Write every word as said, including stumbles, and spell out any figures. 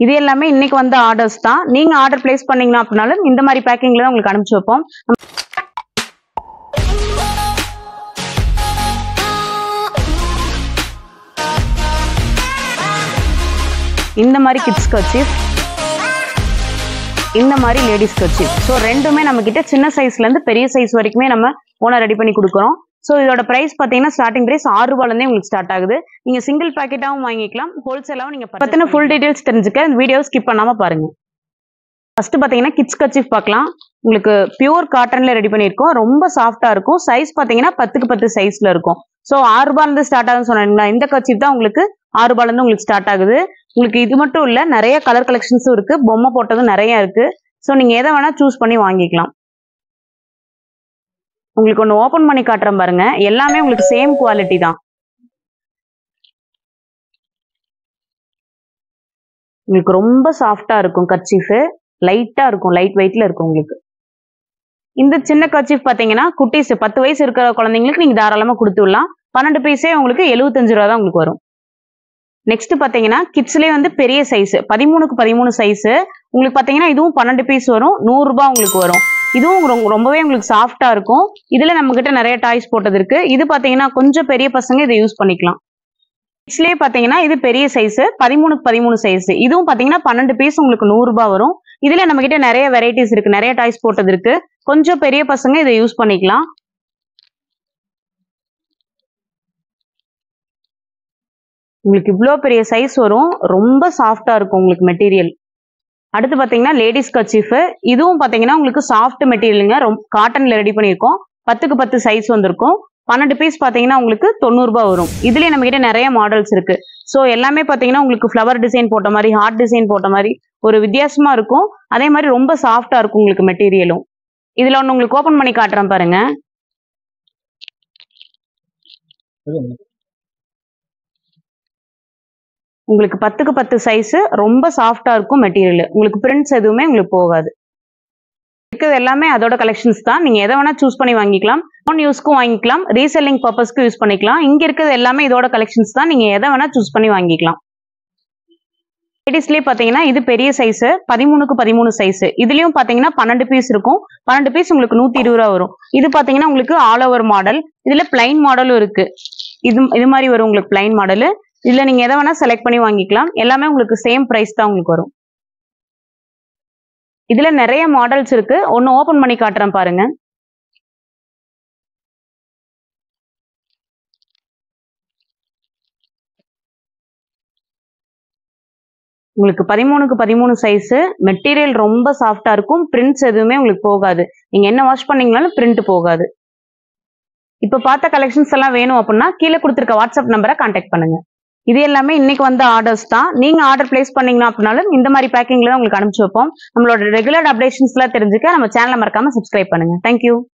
இது எல்லாமே இன்னைக்கு வந்த ஆர்டர்ஸ் தான். நீங்க ஆர்டர் பிளேஸ் பண்ணீங்கன்னா அப்படினாலும் இந்த மாதிரி பேக்கிங்ல தான் உங்களுக்கு அனுப்பிச்சு வைப்போம். இந்த மாதிரி கிட்ஸ் கர்ச்சீஃப், இந்த மாதிரி லேடிஸ் கர்ச்சீஃப். ஸோ ரெண்டுமே நம்ம கிட்ட சின்ன சைஸ்ல இருந்து பெரிய சைஸ் வரைக்குமே நம்ம ஓனா ரெடி பண்ணி கொடுக்குறோம். ஸோ இதோட பிரைஸ் பார்த்தீங்கன்னா ஸ்டார்டிங் பிரைஸ் ஆறு ரூபாயிலேருந்தே உங்களுக்கு ஸ்டார்ட் ஆகுது. நீங்க சிங்கிள் பேக்கெட்டாகவும் வாங்கிக்கலாம், ஹோல்சேலாகவும் நீங்க பத்தின ஃபுல் டீடைல்ஸ் தெரிஞ்சுக்க இந்த வீடியோ ஸ்கிப் பண்ணாம பாருங்க. ஃபர்ஸ்ட் பார்த்தீங்கன்னா கிட்ஸ் கர்ச்சீஃப் பார்க்கலாம். உங்களுக்கு பியூர் காட்டன்ல ரெடி பண்ணியிருக்கோம். ரொம்ப சாஃப்டா இருக்கும். சைஸ் பார்த்தீங்கன்னா பத்துக்கு பத்து சைஸ்ல இருக்கும். ஸோ ஆறு ரூபாயிலிருந்து ஸ்டார்ட் ஆகுதுன்னு சொன்னீங்களா, இந்த கர்ச்சீஃப் தான் உங்களுக்கு ஆறு ரூபாயிலிருந்து உங்களுக்கு ஸ்டார்ட் ஆகுது. உங்களுக்கு இது மட்டும் இல்ல, நிறைய கலர் கலெக்ஷன்ஸும் இருக்கு, பொம்மை போட்டதும் நிறைய இருக்கு. ஸோ நீங்க எதை வேணா சூஸ் பண்ணி வாங்கிக்கலாம். உங்களுக்கு ஒன்று ஓப்பன் பண்ணி காட்டுறேன் பாருங்க. எல்லாமே உங்களுக்கு சேம் குவாலிட்டி தான். உங்களுக்கு ரொம்ப சாஃப்டா இருக்கும் கர்ச்சீஃப், லைட்டா இருக்கும், லைட் வெயிட்ல இருக்கும் உங்களுக்கு. இந்த சின்ன கர்ச்சீஃப் பாத்தீங்கன்னா குட்டீஸ் பத்து வயசு இருக்கிற குழந்தைங்களுக்கு நீங்க தாராளமா கொடுத்து விடலாம். பன்னெண்டு பீஸே உங்களுக்கு எழுபத்தஞ்சு ரூபா தான் உங்களுக்கு வரும். நெக்ஸ்ட் பாத்தீங்கன்னா கிட்ஸ்லயே வந்து பெரிய சைஸ் பதிமூணுக்கு பதிமூணு சைஸ் உங்களுக்கு பாத்தீங்கன்னா இதுவும் பன்னெண்டு பீஸ் வரும், நூறு ரூபாய் உங்களுக்கு வரும். இதுவும் ரொம்பவே உங்களுக்கு சாஃப்டா இருக்கும். இதுல நம்ம கிட்ட நிறைய டாய்ஸ் போட்டது இருக்கு. இது பாத்தீங்கன்னா கொஞ்சம் பெரிய பசங்க இதை யூஸ் பண்ணிக்கலாம். கிட்ஸ்லயே பாத்தீங்கன்னா இது பெரிய சைஸ் பதிமூணுக்கு பதிமூணு சைஸ். இதுவும் பாத்தீங்கன்னா பன்னெண்டு பீஸ் உங்களுக்கு நூறு ரூபாய் வரும். இதுல நம்ம கிட்ட நிறைய வெரைட்டிஸ் இருக்கு, நிறைய டாய்ஸ் போட்டது இருக்கு. கொஞ்சம் பெரிய பசங்க இதை யூஸ் பண்ணிக்கலாம். உங்களுக்கு இவ்வளோ பெரிய சைஸ் வரும், ரொம்ப சாஃப்டா இருக்கும் உங்களுக்கு மெட்டீரியல். அடுத்து பாத்தீங்கன்னா லேடிஸ் கர்ச்சீஃப். இதுவும் பாத்தீங்கன்னா உங்களுக்கு சாஃப்ட் மெட்டீரியலுங்க, ரொம்ப காட்டன்ல ரெடி பண்ணியிருக்கோம். பத்துக்கு பத்து சைஸ் வந்திருக்கும். பன்னெண்டு பீஸ் பாத்தீங்கன்னா உங்களுக்கு தொண்ணூறு ரூபாய் வரும். இதுலயே நம்ம கிட்ட நிறைய மாடல்ஸ் இருக்கு. ஸோ எல்லாமே பாத்தீங்கன்னா உங்களுக்கு ஃப்ளவர் டிசைன் போட்ட மாதிரி, ஹார்ட் டிசைன் போட்ட மாதிரி ஒரு வித்தியாசமா இருக்கும். அதே மாதிரி ரொம்ப சாஃப்டா இருக்கும் உங்களுக்கு மெட்டீரியலும். இதுல ஒன்று உங்களுக்கு ஓபன் பண்ணி காட்டுறேன் பாருங்க. உங்களுக்கு பத்துக்கு பத்து சைஸ், ரொம்ப சாஃப்டா இருக்கும் மெட்டீரியல். உங்களுக்கு பிரிண்ட்ஸ் எதுவுமே உங்களுக்கு போகாது. இருக்கிறது எல்லாமே அதோட கலெக்ஷன்ஸ் தான். நீங்க எதை வேணா சூஸ் பண்ணி வாங்கிக்கலாம். ஓன் யூஸ்க்கும் வாங்கிக்கலாம், ரீசெல்லிங் பர்பஸ்க்கு யூஸ் பண்ணிக்கலாம். இங்க இருக்கிறது எல்லாமே இதோட கலெக்ஷன்ஸ் தான். நீங்க எதை வேணா சூஸ் பண்ணி வாங்கிக்கலாம். லேடிஸ்லயே பாத்தீங்கன்னா இது பெரிய சைஸ் பதிமூணுக்கு பதிமூணு சைஸ். இதுலயும் பாத்தீங்கன்னா பன்னெண்டு பீஸ் இருக்கும். பன்னெண்டு பீஸ் உங்களுக்கு நூத்தி இருபது ரூபா வரும். இது பாத்தீங்கன்னா உங்களுக்கு ஆல் ஓவர் மாடல். இதுல பிளைன் மாடலும் இருக்கு. இது இது மாதிரி வரும் உங்களுக்கு பிளைன் மாடல். இதுல நீங்க எதை வேணா செலக்ட் பண்ணி வாங்கிக்கலாம். எல்லாமே உங்களுக்கு சேம் பிரைஸ் தான் உங்களுக்கு வரும். இதுல நிறைய மாடல்ஸ் இருக்கு. ஒன்னு ஓபன் பண்ணி காட்டுறேன் பாருங்க. உங்களுக்கு பதிமூணுக்கு பதிமூணு சைஸ், மெட்டீரியல் ரொம்ப சாஃப்டா இருக்கும். பிரிண்ட்ஸ் எதுவுமே உங்களுக்கு போகாது. நீங்க என்ன வாஷ் பண்ணீங்கனாலும் பிரிண்ட் போகாது. இப்ப பார்த்த கலெக்ஷன்ஸ் எல்லாம் வேணும் அப்படின்னா கீழே கொடுத்திருக்க வாட்ஸ்அப் நம்பரை கான்டாக்ட் பண்ணுங்க. இது எல்லாமே இன்னைக்கு வந்த ஆர்டர்ஸ் தான். நீங்க ஆர்டர் பிளேஸ் பண்ணீங்கன்னா அப்படினாலும் இந்த மாதிரி பேக்கிங்ல தான் உங்களுக்கு அனுப்பிச்சு வைப்போம். நம்மளோட ரெகுலர் அப்டேஷன்ஸ் எல்லாம் தெரிஞ்சுக்க நம்ம சேனலை மறக்காம சப்ஸ்கிரைப் பண்ணுங்க. தேங்க்யூ.